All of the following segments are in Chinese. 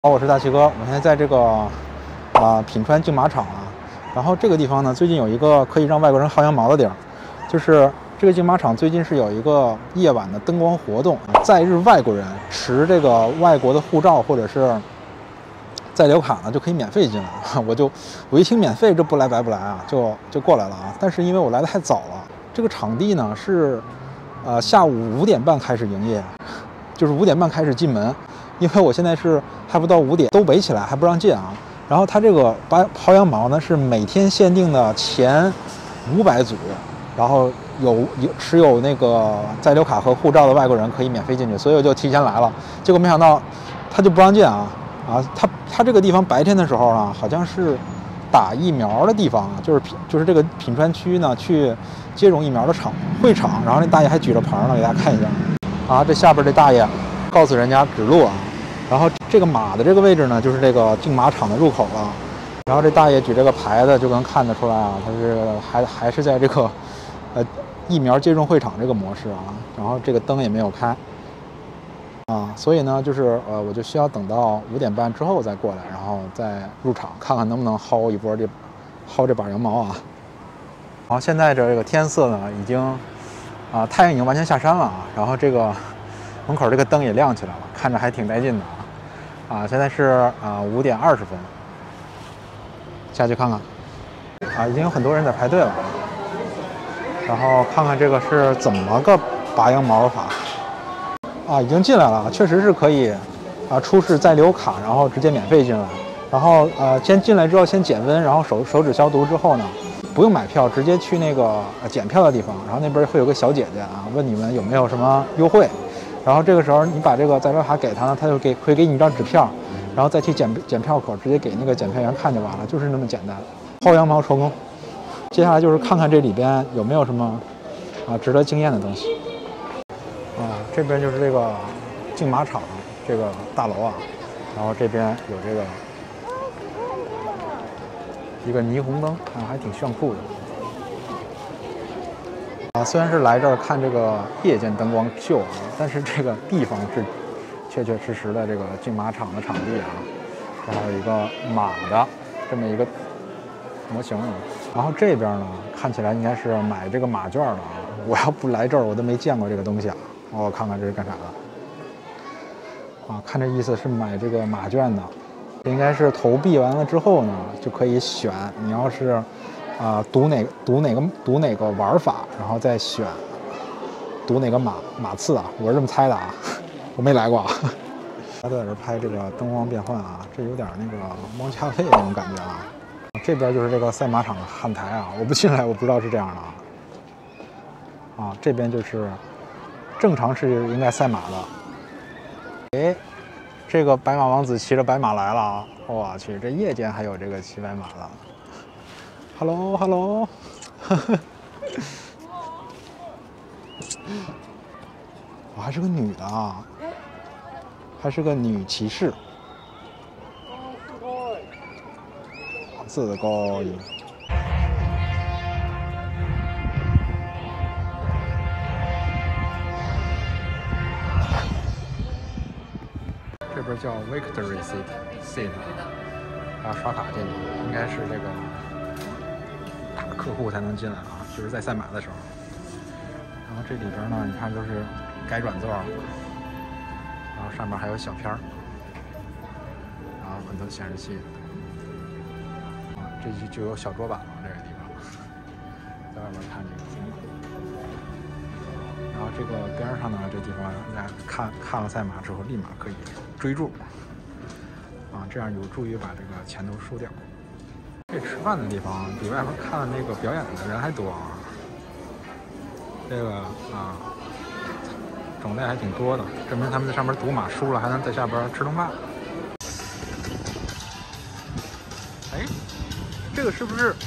好，我是大齐哥，我现在在这个品川竞马场啊。然后这个地方呢，最近有一个可以让外国人薅羊毛的地儿，就是这个竞马场最近是有一个夜晚的灯光活动，在日外国人持这个外国的护照或者是在留卡呢，就可以免费进来。我一听免费，这不来白不来啊，就过来了啊。但是因为我来的太早了，这个场地呢是下午5点半开始营业，就是5点半开始进门。因为我现在是还不到5点，都围起来还不让进啊。然后它这个薅羊毛呢是每天限定的前500组，然后持有那个在留卡和护照的外国人可以免费进去，所以我就提前来了。结果没想到他就不让进啊！他这个地方白天的时候啊，好像是打疫苗的地方啊，就是这个品川区呢去接种疫苗的会场，然后那大爷还举着牌呢，给大家看一下啊，这下边这大爷告诉人家指路啊。然后这个马的这个位置呢，就是这个竞马场的入口了。然后这大爷举这个牌子就能看得出来啊，他是还是在这个疫苗接种会场这个模式啊。然后这个灯也没有开啊，所以呢，就是我就需要等到5点半之后再过来，然后再入场看看能不能薅一波薅这把羊毛啊。然后现在这个天色呢，已经太阳已经完全下山了啊，然后这个门口这个灯也亮起来了，看着还挺带劲的啊！现在是5点20分，下去看看啊，已经有很多人在排队了。然后看看这个是怎么个拔羊毛法啊，已经进来了，确实是可以出示在留卡，然后直接免费进来。然后先进来之后先检温，然后手指消毒之后呢，不用买票，直接去那个检票的地方，然后那边会有个小姐姐啊，问你们有没有什么优惠。然后这个时候你把这个在留卡给他呢，他就会给你一张纸票，然后再去检票口直接给那个检票员看就完了，就是那么简单。薅羊毛成功，接下来就是看看这里边有没有什么值得惊艳的东西这边就是这个竞马场这个大楼啊，然后这边有这个一个霓虹灯还挺炫酷的。虽然是来这儿看这个夜间灯光秀啊，但是这个地方是确确实实的这个竞马场的场地啊，这还有一个马的这么一个模型然后这边呢，看起来应该是买这个马券的啊。我要不来这儿，我都没见过这个东西啊。我看看这是干啥的看这意思是买这个马券的，应该是投币完了之后呢，就可以选你要是赌哪个玩法，然后再选赌哪个马次啊，我是这么猜的啊，我没来过啊。他在这拍这个灯光变换啊，这有点那个蒙嘉慧那种感觉啊。这边就是这个赛马场的看台啊，我不进来我不知道是这样的这边就是正常是应该赛马的。这个白马王子骑着白马来了啊！我去，这夜间还有这个骑白马的。Hello， 我还是个女的啊，还是个女骑士，自的高音。这边叫 Victory Seat，要刷卡进去，应该是这个大客户才能进来啊，就是在赛马的时候。然后这里边呢，你看都是改转座，然后上面还有小片儿，然后很多显示器这就有小桌板了，这个地方在外边看这个。然后这个边上呢，这地方大家看了赛马之后，立马可以追注这样有助于把这个钱都输掉。这吃饭的地方比外边看那个表演的人还多啊。这个种类还挺多的，证明他们在上面赌马输了，还能在下边吃顿饭。这个是不是？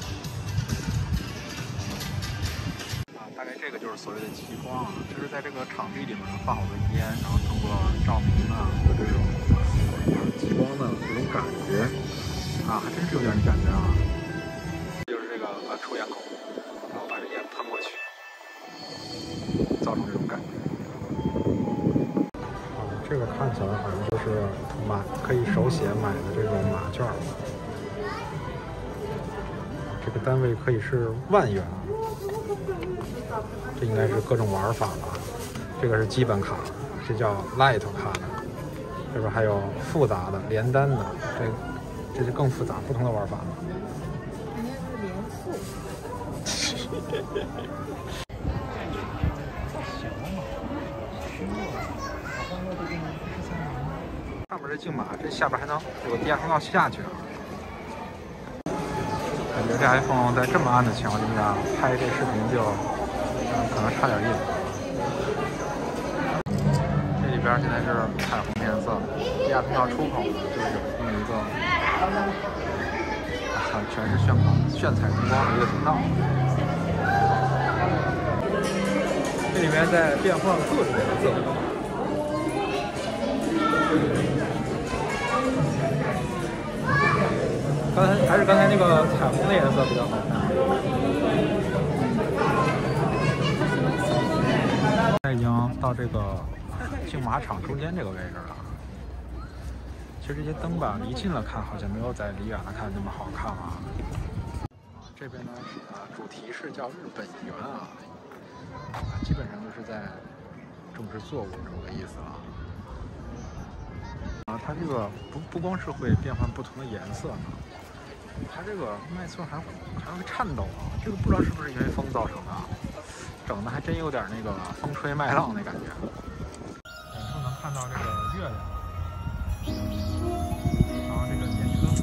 大概这个就是所谓的极光就是在这个场地里面放好多烟，然后通过照明和这种极光的这种感觉还真是有点感觉就是这个出烟口，然后把这烟喷过去，造成这种感觉。这个看起来好像就是可以手写买的这种马券，这个单位可以是万元，这应该是各种玩法吧。这个是基本卡，这叫 Light 卡的，这边还有复杂的、连单的，这就更复杂，不同的玩法。 应该是连复。 上面这竞马，这下边还能有个地下通道下去啊！感觉这 iPhone 在这么暗的情况下拍这视频就可能差点意思。这里边现在是彩虹颜色，地下通道出口就是用一个全是炫彩灯光的一个通道。这里面在变换各种颜色。还是刚才那个彩虹的颜色比较好看。现在已经到这个竞马场中间这个位置了。其实这些灯吧，离近了看好像没有在离远了看那么好看啊。这边呢，主题是叫日本猿啊，基本上就是在种植作物这么个意思了。它这个不光是会变换不同的颜色呢，它这个脉冲还会颤抖啊！这个不知道是不是因为风造成的，整的还真有点那个风吹麦浪的感觉。远处能看到这个月亮，然后这个电车。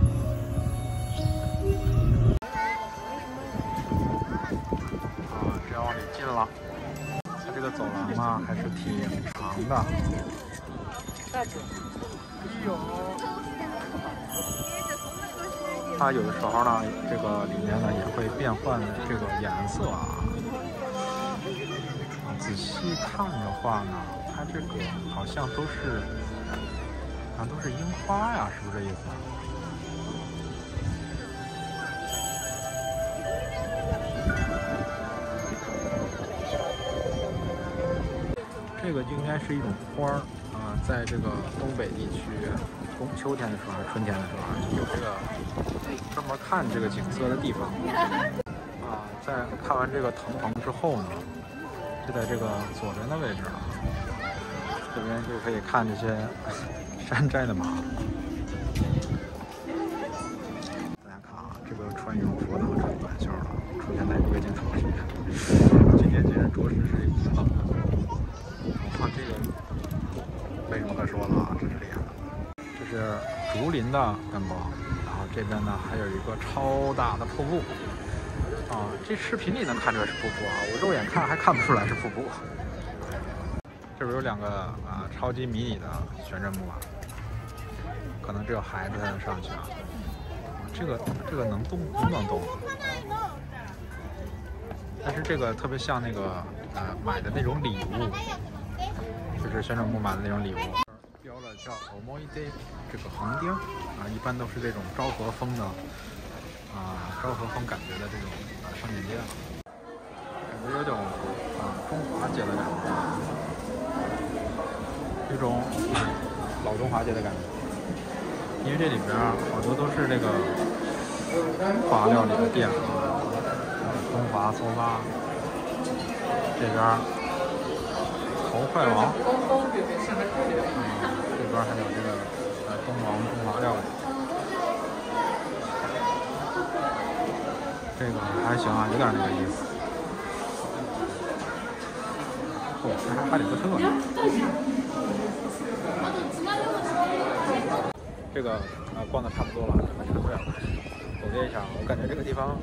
只要往里进了，它这个走廊嘛还是挺长的。它有的时候呢，这个里面呢也会变换这个颜色啊。仔细看的话呢，它这个好像都是樱花呀，是不是这意思？这个应该是一种花儿啊，在这个东北地区，秋天的时候还是春天的时候，就有这个专门看这个景色的地方啊。在看完这个藤棚之后呢，就在这个左边的位置了，这边就可以看这些山寨的马。大家看啊，这个穿羽绒服的和穿短袖的出现在一个镜头里面，今天竟然着实是挺冷的。哇，这个没什么可说了啊，真是厉害。这是竹林的灯光，然后这边呢还有一个超大的瀑布啊，这视频里能看出来是瀑布啊，我肉眼看还看不出来是瀑布。这边有两个超级迷你的旋转木马，可能只有孩子才能上去啊。这个能动，不能动。但是这个特别像那个买的那种礼物，就是旋转木马的那种礼物，标了叫 Omoide 这个横钉啊，一般都是这种昭和风的昭和风感觉的这种商店街，感觉有种中华街的感觉，这种老中华街的感觉，因为这里边好多都是这个华料理的店啊。中华搜拉，这边头快王，这边还有这个东王中华料理，这个还行啊，有点那个意思。哦，这还哈利波特呢。这个逛的差不多了，准备撤退了。总结一下，我感觉这个地方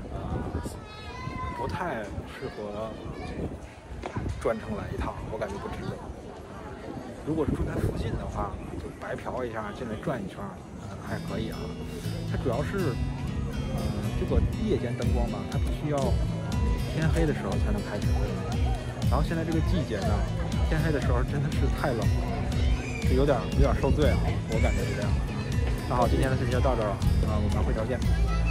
不太适合专程来一趟，我感觉不值得。如果是住在附近的话，就白嫖一下进来转一圈，还可以啊。它主要是这个夜间灯光吧，它必须要天黑的时候才能开始。然后现在这个季节呢，天黑的时候真的是太冷了，就有点受罪啊，我感觉是这样的。那好，今天的视频就到这儿了我们回头见。